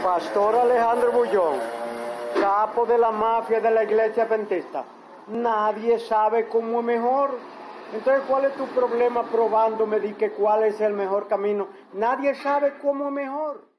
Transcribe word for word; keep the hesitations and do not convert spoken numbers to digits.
Pastor Alejandro Bullón, capo de la mafia de la iglesia adventista. Nadie sabe cómo es mejor. Entonces, ¿cuál es tu problema probándome de que cuál es el mejor camino? Nadie sabe cómo es mejor.